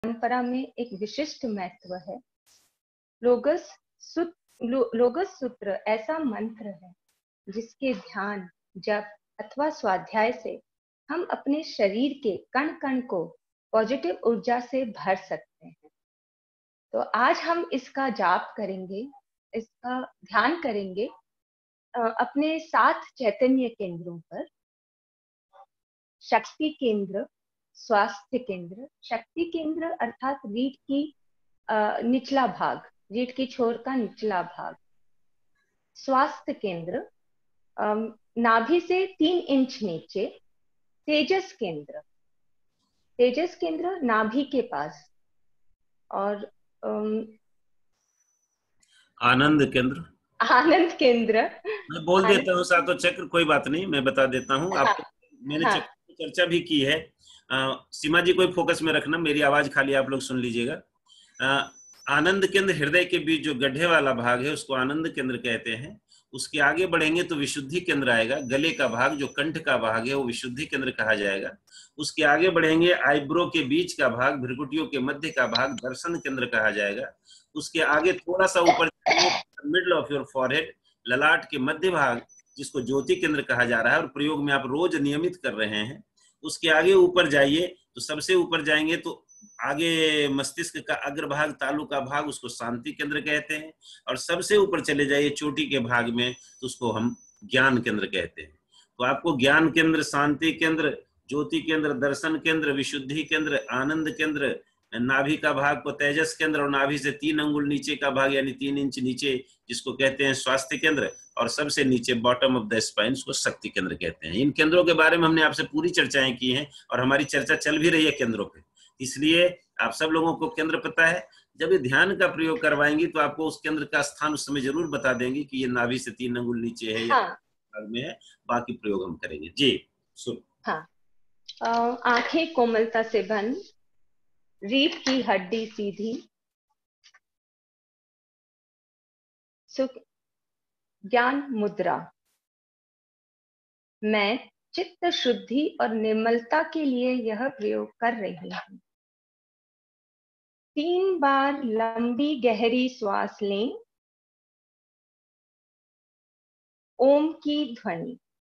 परंपरा में एक विशिष्ट महत्व है। लोगस सूत्र ऐसा मंत्र है जिसके ध्यान, जप अथवा स्वाध्याय से हम अपने शरीर के कण कण को पॉजिटिव ऊर्जा से भर सकते हैं। तो आज हम इसका जाप करेंगे, इसका ध्यान करेंगे अपने 7 चैतन्य केंद्रों पर। शक्ति केंद्र, स्वास्थ्य केंद्र। शक्ति केंद्र अर्थात रीढ़ की निचला भाग, रीढ़ की छोर का निचला भाग। स्वास्थ्य केंद्र नाभि से 3 इंच नीचे। तेजस केंद्र, तेजस केंद्र नाभि के पास। और आनंद केंद्र, आनंद केंद्र मैं बोल देता हूँ सातों चक्र, कोई बात नहीं, मैं बता देता हूँ आपको। मैंने हाँ, चक्र की चर्चा भी की है। सीमा जी कोई फोकस में रखना, मेरी आवाज खाली आप लोग सुन लीजिएगा। आनंद केंद्र हृदय के बीच जो गड्ढे वाला भाग है उसको आनंद केंद्र कहते हैं। उसके आगे बढ़ेंगे तो विशुद्धि केंद्र आएगा। गले का भाग जो कंठ का भाग है वो विशुद्धि केंद्र कहा जाएगा। उसके आगे बढ़ेंगे आईब्रो के बीच का भाग, भ्रुकुटियों के मध्य का भाग दर्शन केंद्र कहा जाएगा। उसके आगे थोड़ा सा ऊपर मिडल ऑफ योर फॉरहेड, ललाट के मध्य भाग जिसको ज्योति केंद्र कहा जा रहा है और प्रयोग में आप रोज नियमित कर रहे हैं। उसके आगे ऊपर जाइए तो सबसे ऊपर जाएंगे तो आगे मस्तिष्क का अग्रभाग, तालु का भाग, उसको शांति केंद्र कहते हैं। और सबसे ऊपर चले जाइए चोटी के भाग में तो उसको हम ज्ञान केंद्र कहते हैं। तो आपको ज्ञान केंद्र, शांति केंद्र, ज्योति केंद्र, दर्शन केंद्र, विशुद्धि केंद्र, आनंद केंद्र, नाभि का भाग को तेजस केंद्र और नाभि से 3 अंगुल नीचे का भाग यानी 3 इंच नीचे जिसको कहते हैं स्वास्थ्य केंद्र, और सबसे नीचे बॉटम ऑफ द स्पाइन उसको शक्ति केंद्र कहते हैं। इन केंद्रों के बारे में हमने आपसे पूरी चर्चाएं की हैं और हमारी चर्चा चल भी रही है केंद्रों पे, इसलिए आप सब लोगों को केंद्र पता है। जब ये ध्यान का प्रयोग करवाएंगी तो आपको उस केंद्र का स्थान उस समय जरूर बता देंगे कि ये नाभि से 3 अंगुल नीचे है या भाग में है। बाकी प्रयोग हम करेंगे जी। सुन। हाँ, आंखें कोमलता से बंद, रीढ़ की हड्डी सीधी, सुख ज्ञान मुद्रा। मैं चित्त शुद्धि और निर्मलता के लिए यह प्रयोग कर रही हूँ। 3 बार लंबी गहरी श्वास लें। ओम की ध्वनि।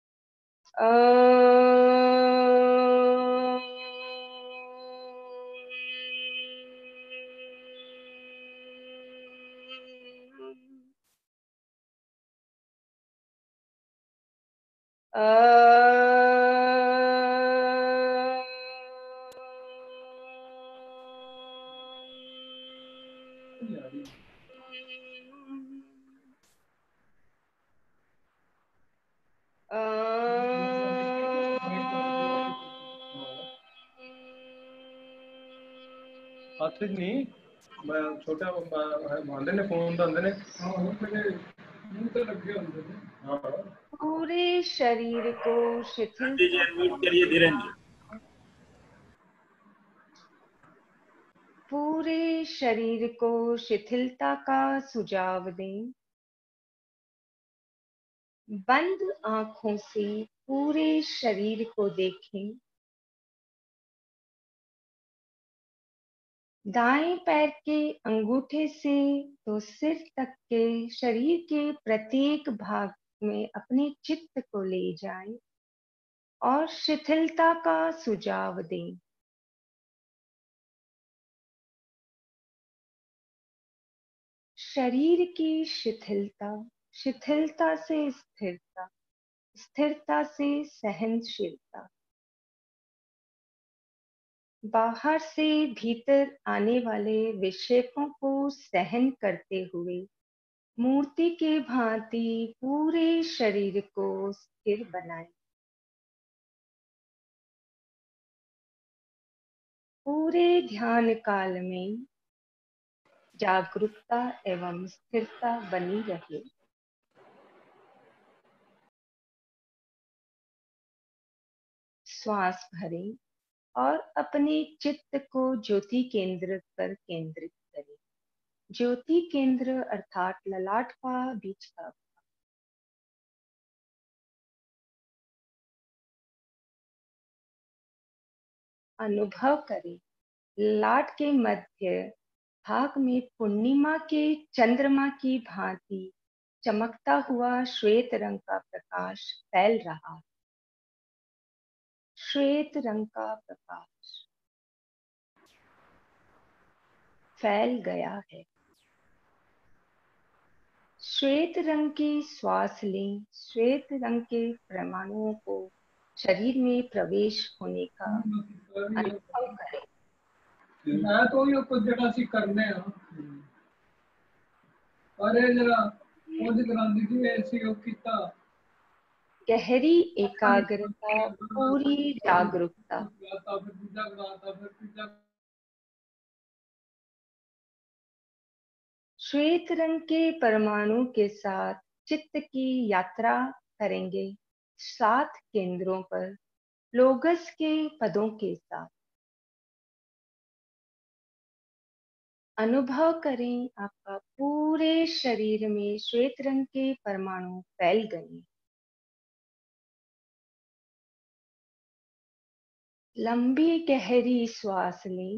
नहीं, छोटा भांडे ने फोन तो अंदर ने पूरे शरीर को शिथिलता, करिए धीरेन्द्र। पूरे शरीर को शिथिलता का सुझाव दें। बंद आंखों से पूरे शरीर को देखें। दाएं पैर के अंगूठे से तो सिर तक के शरीर के प्रत्येक भाग में अपने चित्त को ले जाएं और शिथिलता का सुझाव दें। शरीर की शिथिलता, शिथिलता से स्थिरता, स्थिरता से सहनशीलता। बाहर से भीतर आने वाले विक्षेपों को सहन करते हुए मूर्ति के भांति पूरे शरीर को स्थिर बनाएं। पूरे ध्यान काल में जागरूकता एवं स्थिरता बनी रहे। श्वास भरें और अपने चित्त को ज्योति केंद्र पर केंद्रित करें। ज्योति केंद्र अर्थात ललाट का बीच का भाग। अनुभव करें लाट के मध्य भाग में पूर्णिमा के चंद्रमा की भांति चमकता हुआ श्वेत रंग का प्रकाश फैल रहा है। श्वेत रंग का प्रकाश फैल गया है। श्वेत रंग की श्वास लें। श्वेत रंग के परमाणुओं को शरीर में प्रवेश होने का अनुभव करें। मैं तो ये कुछ जगह सी करने अरे जरा मुझे करांदी थी ऐसी वो किता गहरी एकाग्रता, पूरी जागरूकता। श्वेत रंग के परमाणु के साथ चित्त की यात्रा करेंगे 7 केंद्रों पर लोगस के पदों के साथ। अनुभव करें आपका पूरे शरीर में श्वेत रंग के परमाणु फैल गए। लंबी गहरी श्वास लें।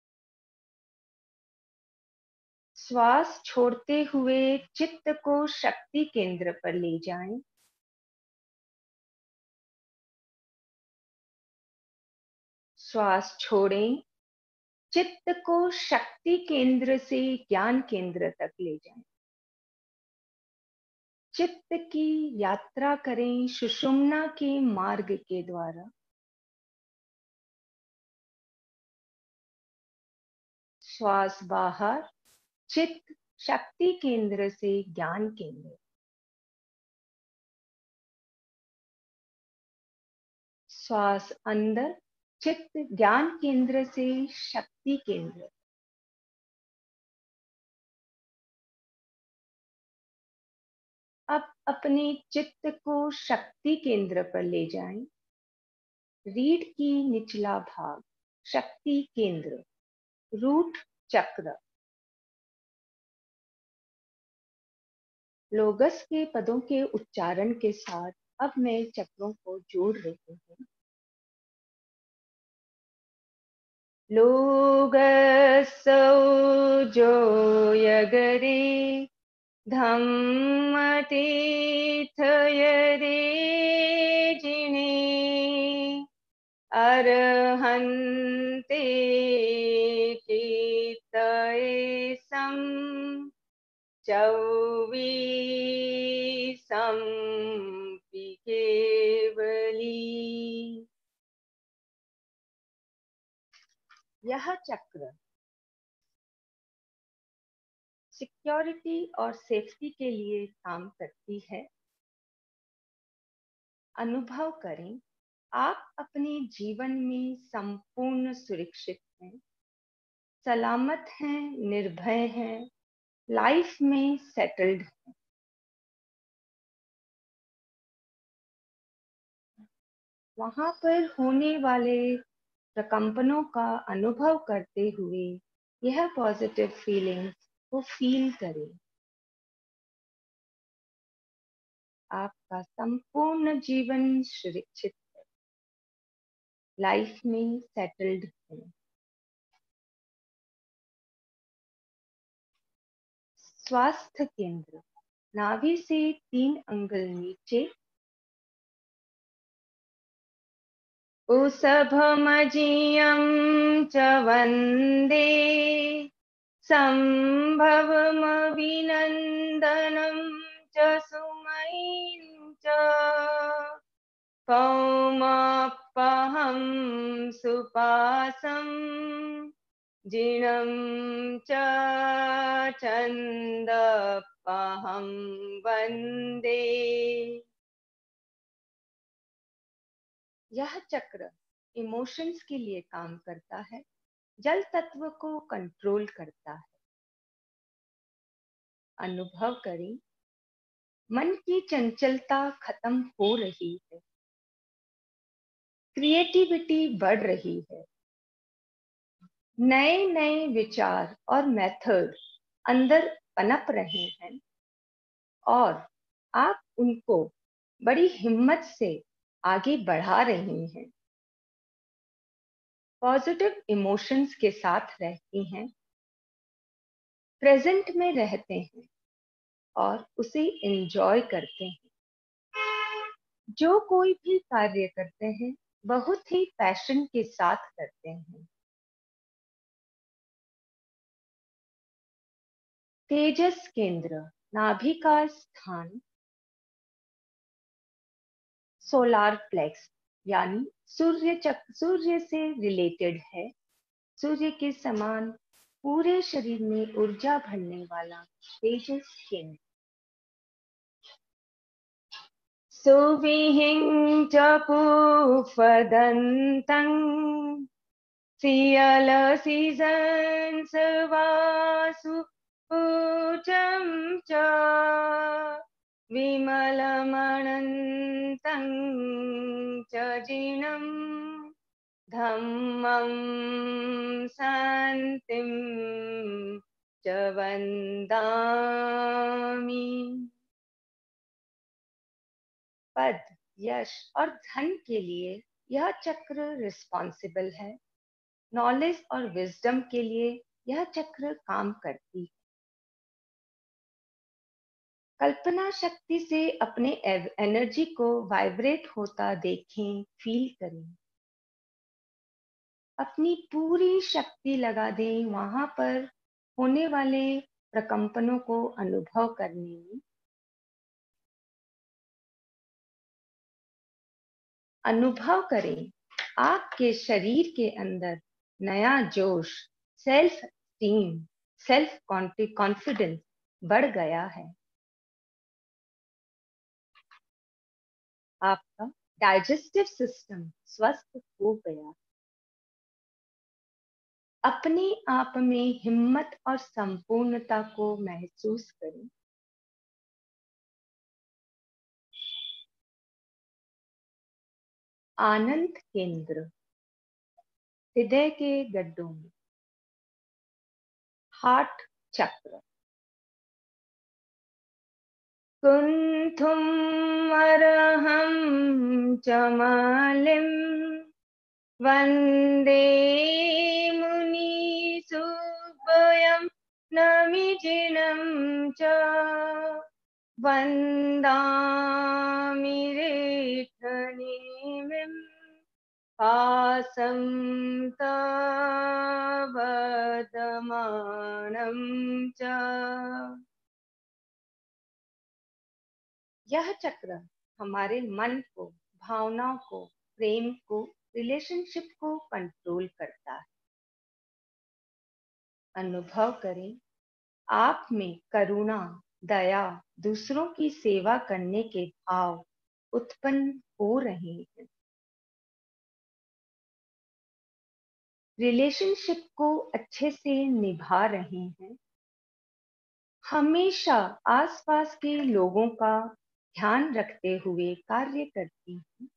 श्वास छोड़ते हुए चित्त को शक्ति केंद्र पर ले जाएं। श्वास छोड़ें। चित्त को शक्ति केंद्र से ज्ञान केंद्र तक ले जाएं। चित्त की यात्रा करें सुषुम्ना के मार्ग के द्वारा। श्वास बाहर। चित्त शक्ति केंद्र से ज्ञान केंद्र। श्वास अंदर। चित्त ज्ञान केंद्र से शक्ति केंद्र। अब अपने चित्त को शक्ति केंद्र पर ले जाएं। रीढ़ की निचला भाग शक्ति केंद्र, रूट चक्र। लोगस के पदों के उच्चारण के साथ अब मैं चक्रों को जोड़ रही हूँ। लोगसौ जो यगरे धम्म तीर्थ यरे जिने अरहन्ते कीर्तये सम चौवीसं केवली। यह चक्र सिक्योरिटी और सेफ्टी के लिए काम करती है। अनुभव करें आप अपने जीवन में संपूर्ण सुरक्षित हैं, सलामत हैं, निर्भय हैं, लाइफ में सेटल्ड हैं। वहां पर होने वाले प्रकंपनों का अनुभव करते हुए यह पॉजिटिव फीलिंग्स को फील करें। आपका संपूर्ण जीवन सुरक्षित है, लाइफ में सेटल्ड है। स्वास्थ्य केंद्र नाभि से 3 अंगुल नीचे। उषभमजीयं च वन्दे सम्भवमभिनन्दनं च सुमयीं च पौमाप्पहं सुपासं जिनं च छन्दप्पहं वन्दे। यह चक्र इमोशंस के लिए काम करता है, जल तत्व को कंट्रोल करता है। अनुभव करें मन की चंचलता खत्म हो रही है, क्रिएटिविटी बढ़ रही है, नए नए विचार और मेथड अंदर पनप रहे हैं और आप उनको बड़ी हिम्मत से आगे बढ़ा रहे हैं। पॉजिटिव इमोशंस के साथ रहती हैं, प्रेजेंट में रहते हैं और उसे एंजॉय करते हैं। जो कोई भी कार्य करते हैं बहुत ही पैशन के साथ करते हैं। तेजस केंद्र, नाभि का स्थान सोलार प्लेक्स यानी सूर्य से रिलेटेड है। सूर्य के समान पूरे शरीर में ऊर्जा भरने वाला तेजस केंद्र। सुविहिं च पुफदन्तं सियल सीजन्स वासु पूजं च विमलमनन्तं च जिनं धम्मं शान्तिं च वन्दामि। पद, यश और धन के लिए यह चक्र रिस्पॉन्सिबल है। नॉलेज और विजडम के लिए यह चक्र काम करती है। कल्पना शक्ति से अपने एनर्जी को वाइब्रेट होता देखें, फील करें। अपनी पूरी शक्ति लगा दें वहां पर होने वाले प्रकंपनों को अनुभव करने में। अनुभव करें आपके शरीर के अंदर नया जोश, सेल्फ स्टीम, सेल्फ कॉन्फिडेंस बढ़ गया है। आपका डाइजेस्टिव सिस्टम स्वस्थ हो गया। अपने आप में हिम्मत और संपूर्णता को महसूस करें। आनंद केंद्र, हृदय के गड्ढों में हार्ट चक्र। कुंथुम अरहं चमालिम वंदे मुनि सुभयं नमिजिनं च वन्दामि रेठनीमिं हासं तवदमानं च। यह चक्र हमारे मन को, भावनाओं को, प्रेम को, रिलेशनशिप को कंट्रोल करता है। अनुभव करें आप में करुणा, दया, दूसरों की सेवा करने के भाव उत्पन्न हो रहे हैं। रिलेशनशिप को अच्छे से निभा रहे हैं। हमेशा आसपास के लोगों का ध्यान रखते हुए कार्य करती हैं।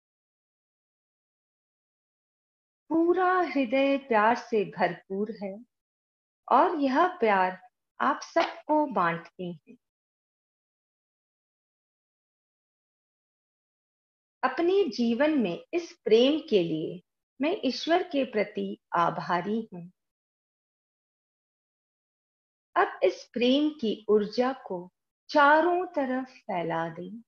पूरा हृदय प्यार से भरपूर है और यह प्यार आप सबको बांटते हैं। अपने जीवन में इस प्रेम के लिए मैं ईश्वर के प्रति आभारी हूं। अब इस प्रेम की ऊर्जा को चारों तरफ फैला दें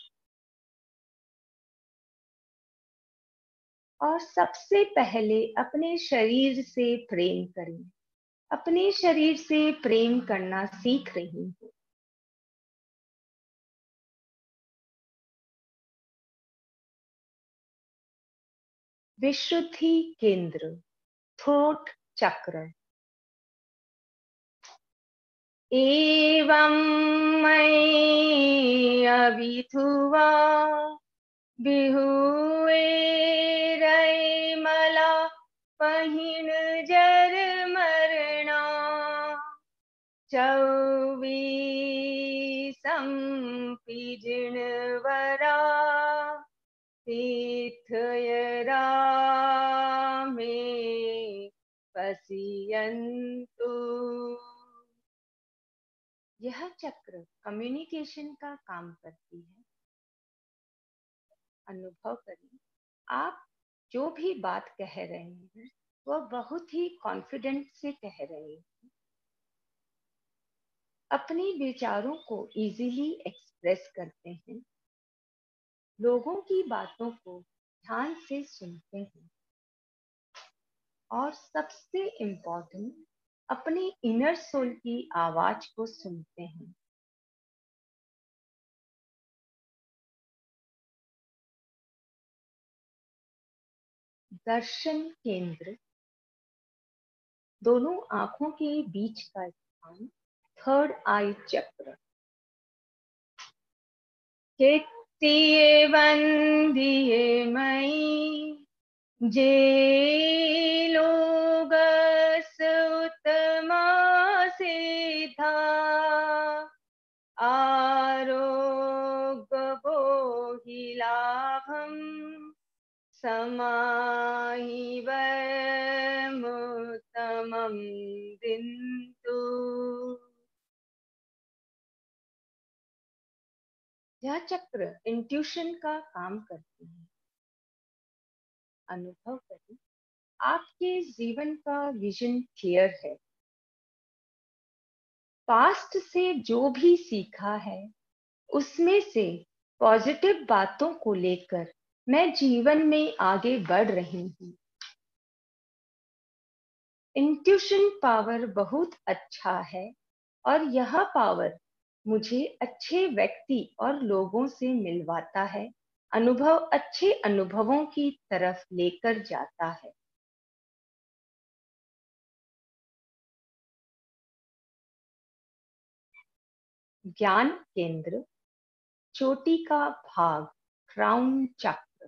और सबसे पहले अपने शरीर से प्रेम करें। अपने शरीर से प्रेम करना सीख रही हूं। विशुद्धि केंद्र, थ्रोट चक्र। एवं मयि अभिथुवा बिहुए रई मला पहिन जर मरना 24 पिजनवरा तीर्थयरा में पसियन्तु। यह चक्र कम्युनिकेशन का काम करती है। अनुभव करें आप जो भी बात कह रहे हैं वह बहुत ही कॉन्फिडेंट से कह रहे हैं, अपने विचारों को इजीली एक्सप्रेस करते हैं, लोगों की बातों को ध्यान से सुनते हैं और सबसे इम्पोर्टेंट अपने इनर सोल की आवाज को सुनते हैं। दर्शन केंद्र, दोनों आंखों के बीच का स्थान, थर्ड आई चक्र। चित्तीये वंदिये मयि जे लोगस उत्तमा सिद्धा, आरोग्य बोहि लाभम समाहि वयमुत्तमं दिन्तु। यह चक्र इंट्यूशन का काम करती है। अनुभव करें, आपके जीवन का विजन क्लियर है। पास्ट से जो भी सीखा है उसमें से पॉजिटिव बातों को लेकर मैं जीवन में आगे बढ़ रही हूँ। इंट्यूशन पावर बहुत अच्छा है और यह पावर मुझे अच्छे व्यक्ति और लोगों से मिलवाता है, अनुभव अच्छे अनुभवों की तरफ लेकर जाता है। ज्ञान केंद्र, चोटी का भाग, क्राउन चक्र।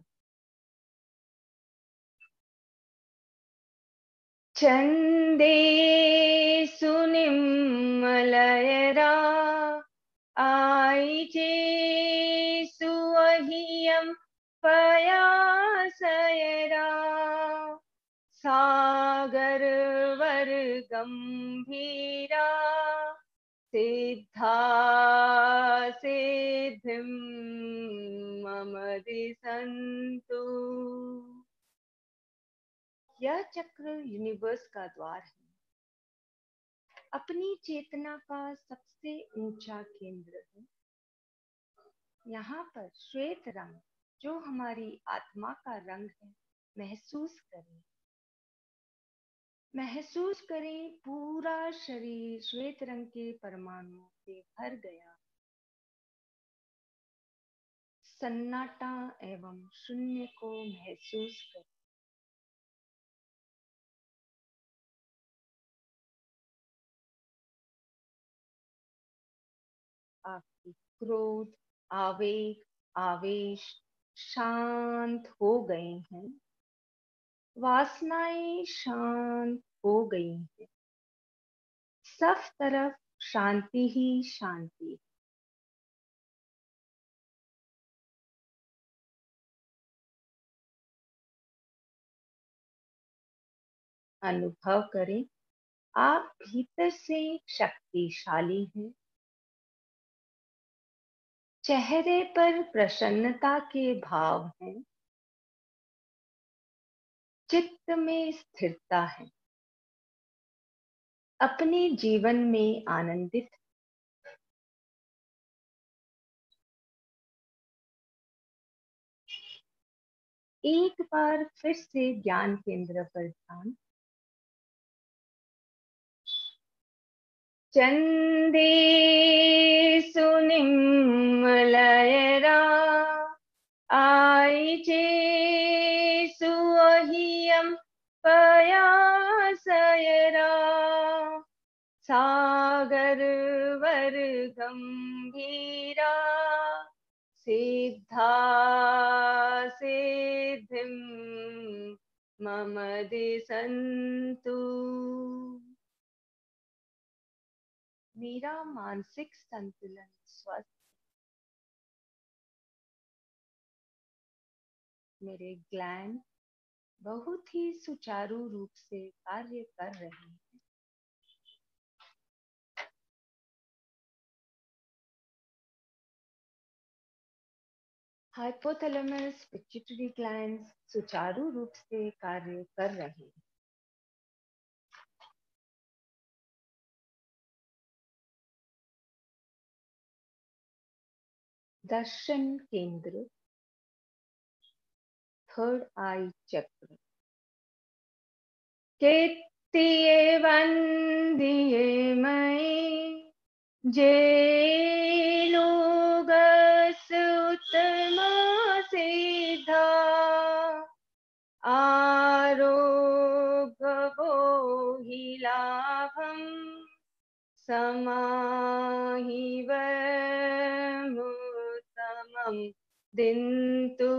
चंदे सुनिमलयरा आईजे सुअहियम पयासयरा, सागर वर गंभीरा सिद्धा सिद्धिं मम दिशन्तु। यह चक्र यूनिवर्स का द्वार है, अपनी चेतना का सबसे ऊंचा केंद्र है। यहाँ पर श्वेत रंग, जो हमारी आत्मा का रंग है, महसूस करें। महसूस करें पूरा शरीर श्वेत रंग के परमाणुओं से भर गया। सन्नाटा एवं शून्य को महसूस करें। आपकी क्रोध, आवेग, आवेश शांत हो गए हैं। वासनाएं शांत हो गई हैं। सब तरफ शांति ही शांति। अनुभव करें, आप भीतर से शक्तिशाली हैं। चेहरे पर प्रसन्नता के भाव हैं। चित्त में स्थिरता है। अपने जीवन में आनंदित। एक बार फिर से ज्ञान केंद्र पर ध्यान। चंदे सुनिमलयरा आईजे सुअहियम पयासयरा, सागर वर गंभीरा सिद्धा सिद्धिं मम दिशन्तु। मेरा मानसिक संतुलन स्वस्थ, मेरे ग्लैंड बहुत ही सुचारू रूप से कार्य कर रहे हैं। हाइपोथैलेमस पिट्यूटरी ग्लैंड्स सुचारू रूप से कार्य कर रहे हैं। दर्शन केंद्र, थर्ड आई चक्र। केतिये वंदिये मई जे लोगस उत्तमा सिद्धा आरोग्यवो हि लाभं समाहि वमुत्तमं दिन्तु।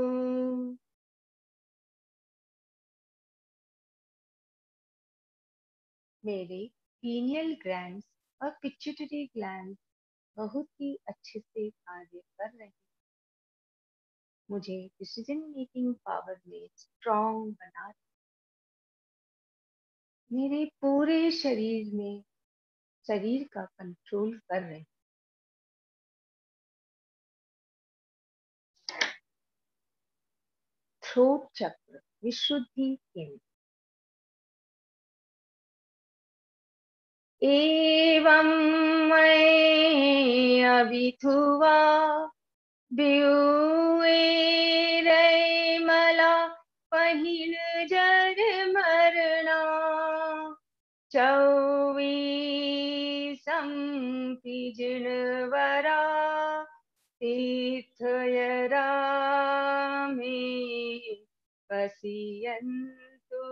मेरे पीनियल ग्लैंड्स और पिट्यूटरी ग्लैंड्स बहुत ही अच्छे से कार्य कर रहे हैं। मुझे डिसीजन मेकिंग पावर में स्ट्रॉन्ग बना, मेरे पूरे शरीर में शरीर का कंट्रोल कर रहे हैं। थ्रोट चक्र, विशुद्धि केंद्र। एवं मैं अभिथुवा मला पहिल जर मरना 24 पिजनवरा तीर्थयरा में पसियन्तु।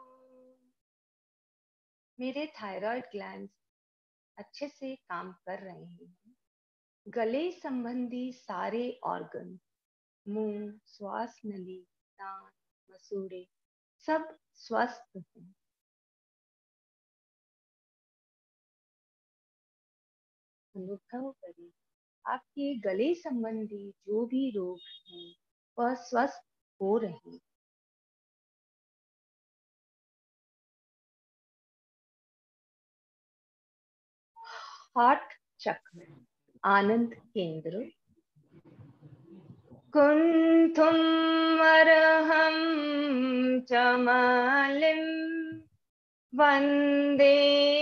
मेरे थायराइड ग्लैंड्स अच्छे से काम कर रहे हैं। गले संबंधी सारे ऑर्गन, मुंह, श्वास नली, दांत, मसूड़े सब स्वस्थ हैं। अनुभव करें आपके गले संबंधी जो भी रोग हैं वह स्वस्थ हो रहे हैं। हार्ट चक्र, आनंद केंद्र। कुंथुम अरहं चमालिं वंदे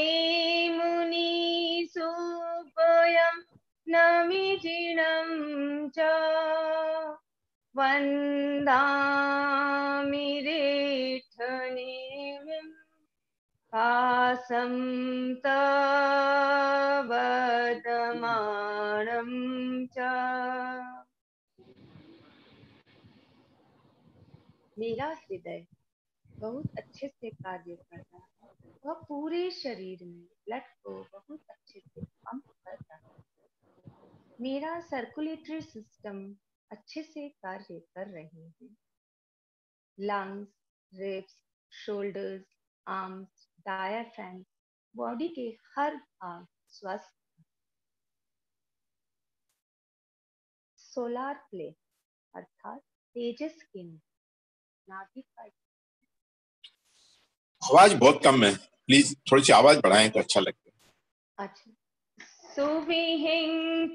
मुनि सुपयं नमिजिनं च वंदामि रेठनिमिं हासं तवदमानं च। मेरा हृदय बहुत अच्छे से कार्य कर रहा है। वह पूरे शरीर में ब्लड को बहुत अच्छे से पंप कर रहा है। मेरा सर्कुलेटरी सिस्टम अच्छे से कार्य कर रहे हैं। Lungs, ribs, shoulders, arms, diaphragm, body के हर भाग स्वस्थ। सोलार प्लेट अर्थात तेजस केंद्र, नाभि का। आवाज बहुत कम है, प्लीज थोड़ी सी आवाज बढ़ाएं तो अच्छा लगेगा। अच्छा। सुविहिं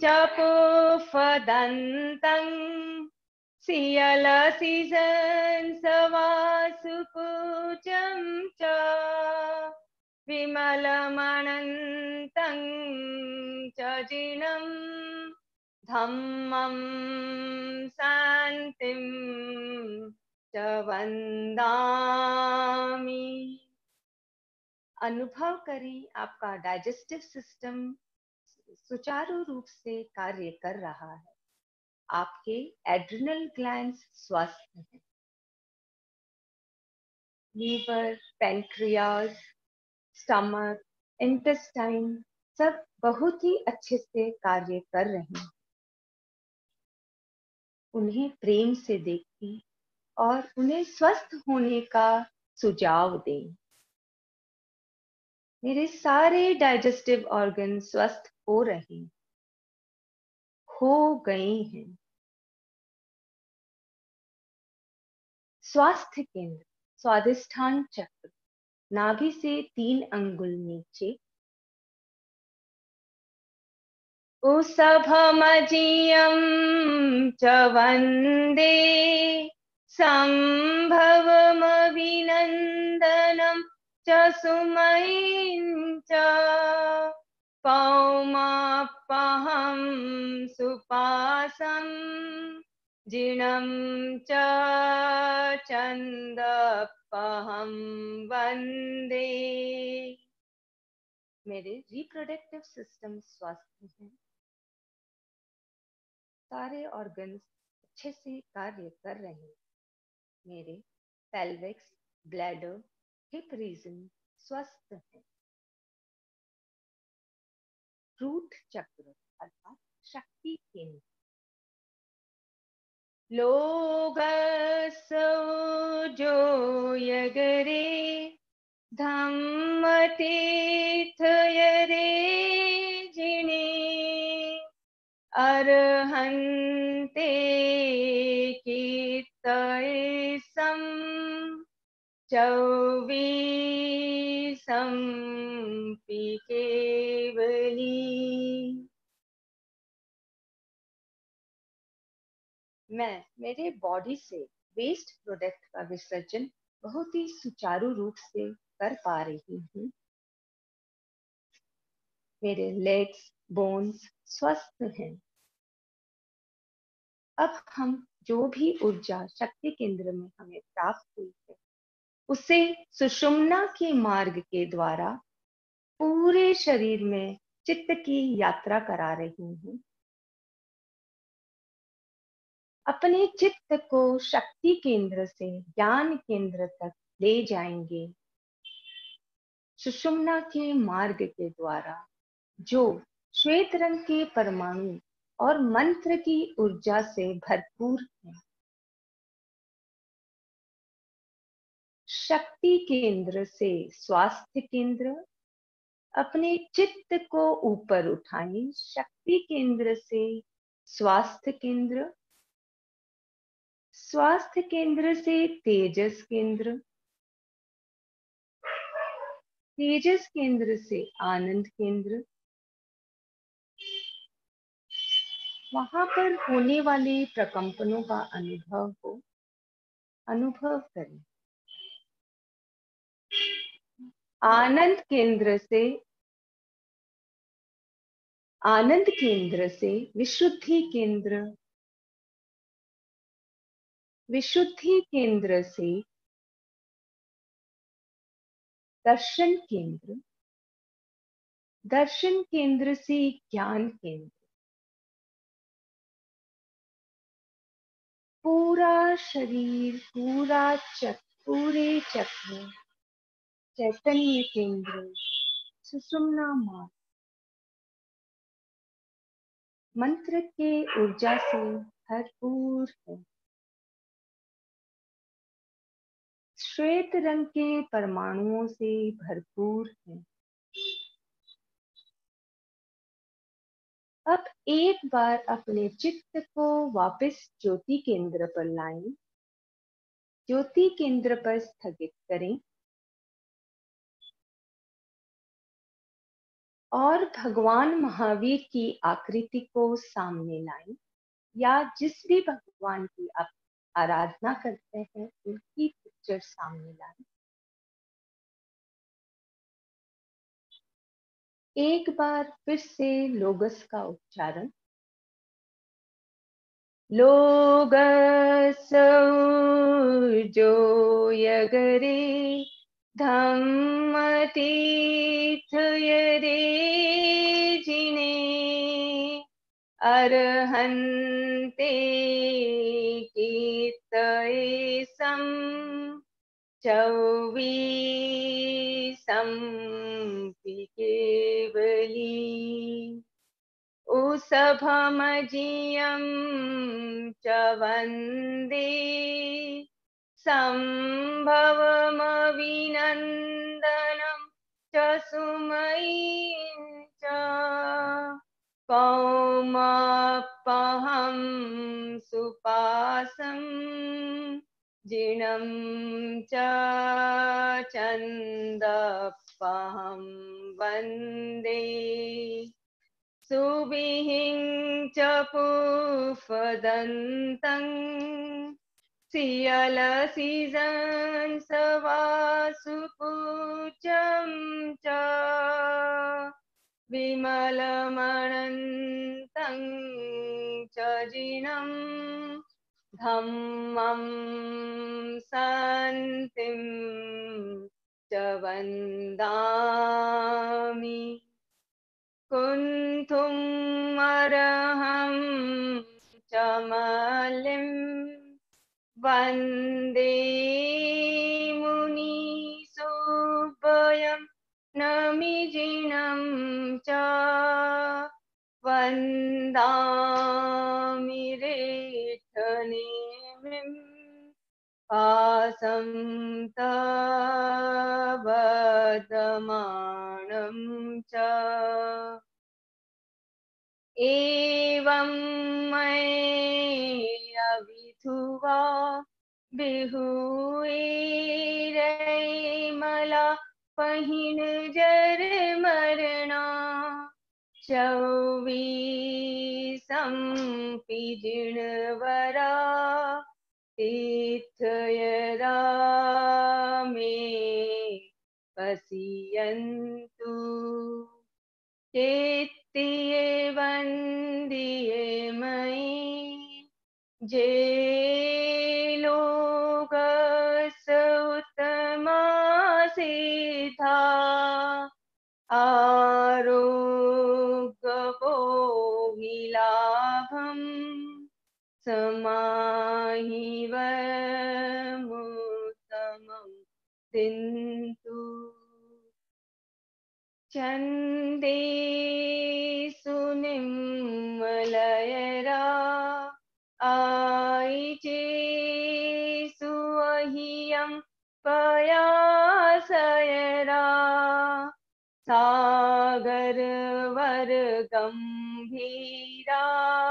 चपोफदन्तं सियलसिजन् सवासुकुचं च विमलमनन्तं च जिनं धम्मं शान्तिं च वन्दामि। अनुभव करें आपका डाइजेस्टिव सिस्टम सुचारू रूप से कार्य कर रहा है। आपके एड्रिनल ग्लैंड्स स्वस्थ हैं। लीवर, पैंक्रियाज, स्टमक, इंटेस्टाइन सब बहुत ही अच्छे से कार्य कर रहे हैं। उन्हें प्रेम से देखें और उन्हें स्वस्थ होने का सुझाव दें। मेरे सारे डाइजेस्टिव ऑर्गन स्वस्थ हो रहे हैं, हो गए हैं। स्वास्थ्य केंद्र, स्वादिष्ठान चक्र, नाभि से 3 अंगुल नीचे। उषभमजीयं च वन्दे सम्भवमभिनन्दनं च सुमयीं च पौमापहं सुपासं जिनं च छन्दपहं वन्दे। मेरे रिप्रोडक्टिव सिस्टम स्वस्थ हैं, सारे ऑर्गन्स अच्छे से कार्य कर रहे हैं। मेरे पेल्विक्स, ब्लैडर, हिप रीजन स्वस्थ है। रूट चक्र अर्थात शक्ति केंद्र लोगसो यगरे धम्मतीर्थयरे जिने अर्हन्ते कीर्तयसं चौवीसं केवली। मैं मेरे बॉडी से वेस्ट प्रोडक्ट का विसर्जन बहुत ही सुचारू रूप से कर पा रही हूँ। मेरे लेग्स, बोन्स स्वस्थ हैं। अब हम जो भी ऊर्जा शक्ति केंद्र में हमें प्राप्त हुई है उसे सुषुम्ना के मार्ग के द्वारा पूरे शरीर में चित्त की यात्रा करा रही हूँ। अपने चित्त को शक्ति केंद्र से ज्ञान केंद्र तक ले जाएंगे। सुषुम्ना के मार्ग के द्वारा जो श्वेत रंग के परमाणु और मंत्र की ऊर्जा से भरपूर है। शक्ति केंद्र से स्वास्थ्य केंद्र, अपने चित्त को ऊपर उठाएं। शक्ति केंद्र से स्वास्थ्य केंद्र, स्वास्थ्य केंद्र से तेजस केंद्र, तेजस केंद्र से आनंद केंद्र। वहां पर होने वाले प्रकंपनों का अनुभव करें। आनंद केंद्र से विशुद्धि केंद्र, विशुद्धि केंद्र से दर्शन केंद्र, दर्शन केंद्र से ज्ञान केंद्र। पूरा शरीर, पूरे चक्र चैतन्य केंद्र सुषुम्ना मार्ग मंत्र के ऊर्जा से भरपूर है। श्वेत रंग के परमाणुओं से भरपूर है। अब एक बार अपने चित्त को वापस ज्योति केंद्र पर लाएं। ज्योति केंद्र पर स्थगित करें और भगवान महावीर की आकृति को सामने लाएं, या जिस भी भगवान की आप आराधना करते हैं उनकी पिक्चर सामने लाएं। एक बार फिर से लोगस का उच्चारण। लोगसो यगरे धम्मतीर्थयरे जिने अर्हन्ते कीर्तयसं चौवीसं केवली। उषभमजीयं च वन्दे सम्भवमभिनन्दनं च सुमयीं च पौमापहं सुपासं जिनं च छन्दपहं वन्दे। सुविहिं च पुष्पदन्तं सियलसिजं सवासुपूज्यं च विमलमनन्तं च जिनं धम्मं शान्तिं च वन्दामि कुन्थुम् अर्हं च मलिं वन्दे मुनिसुभयं नमिजिनं च वन्दामि रेठनेमिं पासं तवदमानं च एवं मय्यविधुवा बिहुएरैमला पहिन जर मरना चौबीसं पिजिणवरा तीर्थयरा में पसियन्तु चेत्तिये वन्दिये मयि जे लोग उत्तमा सिद्धा आरोग्यभोगिलाभं समाहिवमुत्तमं सिन्धु चन्दे सुनिम्मलयरा आइजे सुअहियं पयासयरा सागरवर गम्भीरा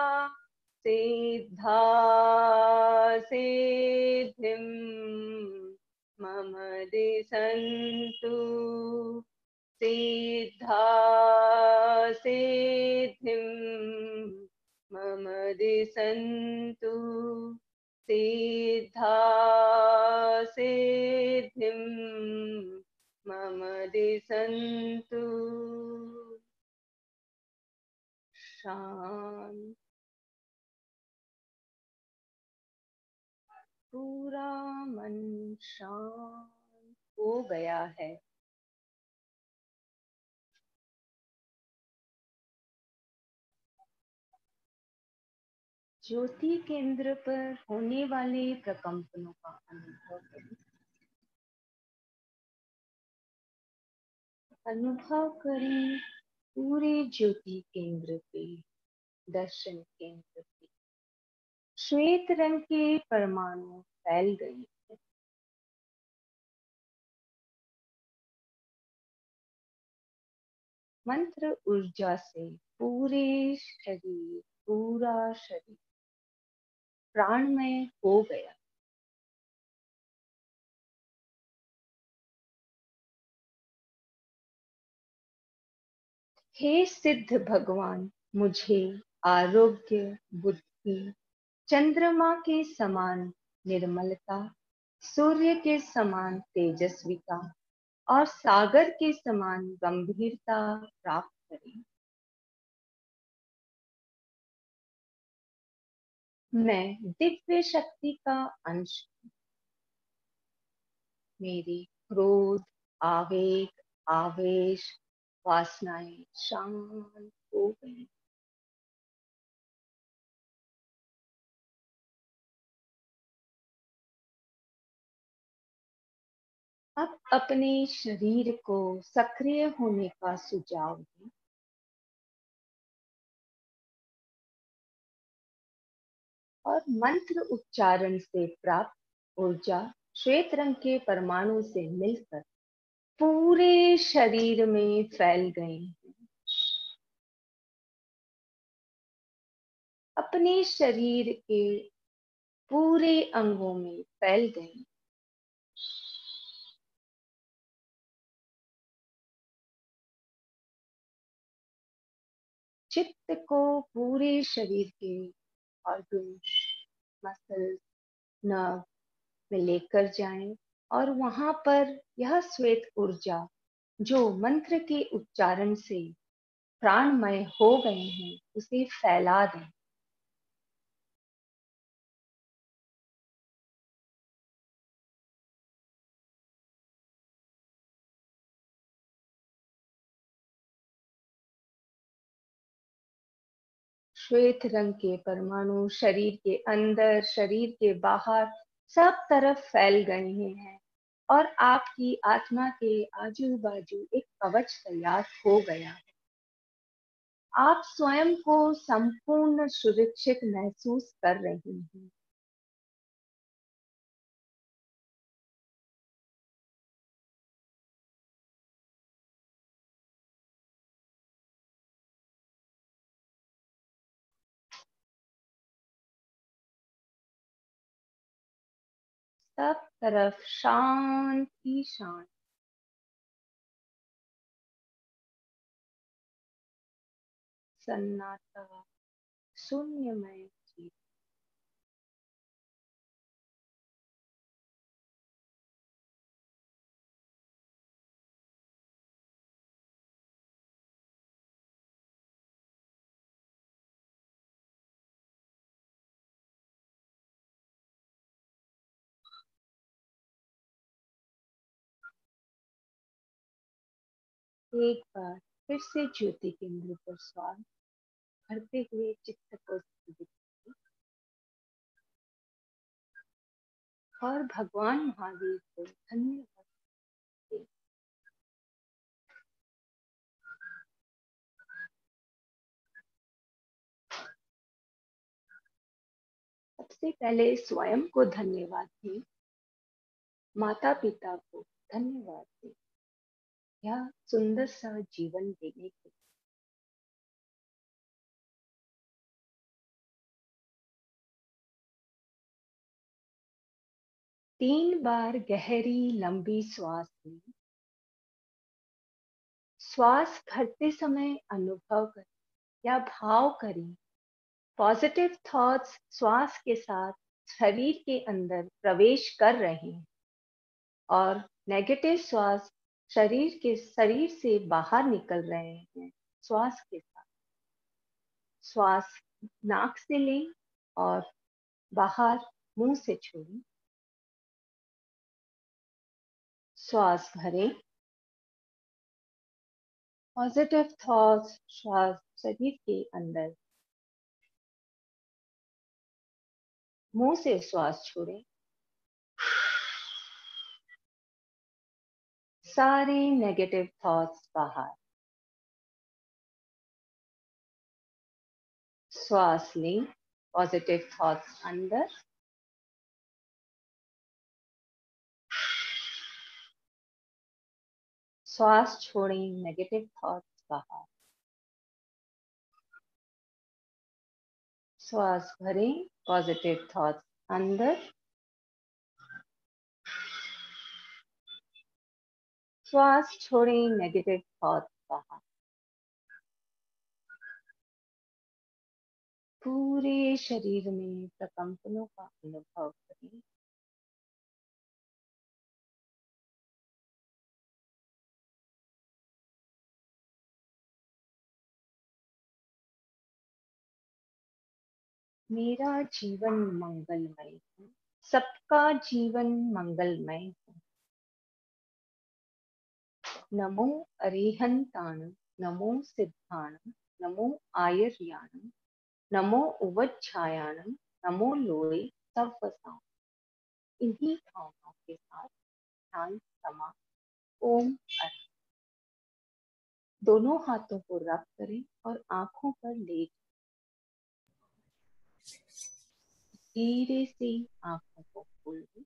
सिद्धा सिद्धिं मम दिशन्तु सिद्धा सिद्धिं मम दिशन्तु सिद्धा सिद्धिं मम दिशन्तु शांति। पूरा मन शांत हो गया है। ज्योति केंद्र पर होने वाले प्रकंपनों का अनुभव करें। अनुभव करें पूरे ज्योति केंद्र पे, दर्शन केंद्र पे श्वेत रंग के परमाणु फैल गए हैं। मंत्र ऊर्जा से पूरे शरीर, पूरा शरीर प्राणमय हो गया। हे सिद्ध भगवान, मुझे आरोग्य, बुद्धि, चंद्रमा के समान निर्मलता, सूर्य के समान तेजस्विता और सागर के समान गंभीरता प्राप्त करें। मैं दिव्य शक्ति का अंश हूँ। मेरी क्रोध, आवेग, आवेश, वासनाएं शांत हो गई। अब अपने शरीर को सक्रिय होने का सुझाव दें। और मंत्र उच्चारण से प्राप्त ऊर्जा श्वेत रंग के परमाणु से मिलकर पूरे शरीर में फैल गए हैं। अपने शरीर के पूरे अंगों में फैल गए। चित्त को पूरे शरीर के ऑर्गन, मसल्स, नर्व में लेकर जाएं और वहां पर यह श्वेत ऊर्जा जो मंत्र के उच्चारण से प्राणमय हो गए हैं उसे फैला दें। श्वेत रंग के परमाणु शरीर के अंदर, शरीर के बाहर सब तरफ फैल गए हैं और आपकी आत्मा के आजू बाजू एक कवच तैयार हो गया है। आप स्वयं को संपूर्ण सुरक्षित महसूस कर रही हैं। सब तरफ शांत ही शांत, सन्नाटा, शून्यमय जीवन। एक बार फिर से ज्योति केंद्र पर श्वास भरते हुए चित्त को स्थिर और भगवान महावीर को धन्यवाद दें। सबसे पहले स्वयं को धन्यवाद दें, माता पिता को धन्यवाद दें यह सुंदर सा जीवन देने के लिए। तीन बार गहरी लंबी श्वास लें। श्वास भरते समय अनुभव करें या भाव करें पॉजिटिव थॉट्स श्वास के साथ शरीर के अंदर प्रवेश कर रहे हैं और नेगेटिव श्वास शरीर से बाहर निकल रहे हैं। श्वास के साथ श्वास नाक से लें और बाहर मुंह से छोड़ें। श्वास भरें। पॉजिटिव थॉट्स श्वास शरीर के अंदर, मुंह से श्वास छोड़ें। सारे नेगेटिव थॉट्स बाहर। श्वास लें, पॉजिटिव थॉट्स अंदर। श्वास छोड़ें, नेगेटिव थॉट्स बाहर। श्वास भरें, पॉजिटिव थॉट्स अंदर। श्वास छोड़ें, नेगेटिव थॉट्स बाहर। पूरे शरीर में प्रकंपनों का अनुभव करें। मेरा जीवन मंगलमय है, सबका जीवन मंगलमय है। नमो अरिहंताणं, नमो सिद्धाणं, नमो आयर्याणं, नमो उवच्छायाणं, नमो लोए सव्वसाम। इन्हीं भावनाओं के साथ ध्यान समाप्त। ओम अर्थ। दोनों हाथों को रब करें और आंखों पर ले धीरे से आंखों को खोलें।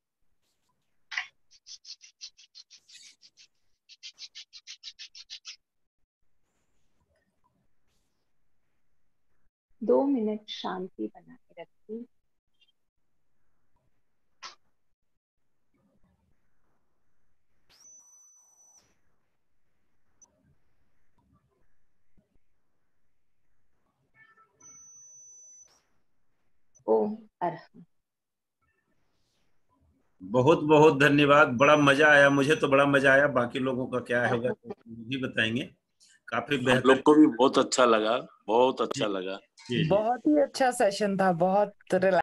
दो मिनट शांति बनाए रखें। ओम अर्हम। बहुत बहुत धन्यवाद, बड़ा मजा आया, मुझे तो बड़ा मजा आया, बाकी लोगों का क्या होगा तो भी बताएंगे। काफी हम बेहतर, लोग को भी बहुत अच्छा लगा, बहुत अच्छा लगा। जी जी। बहुत ही अच्छा सेशन था, बहुत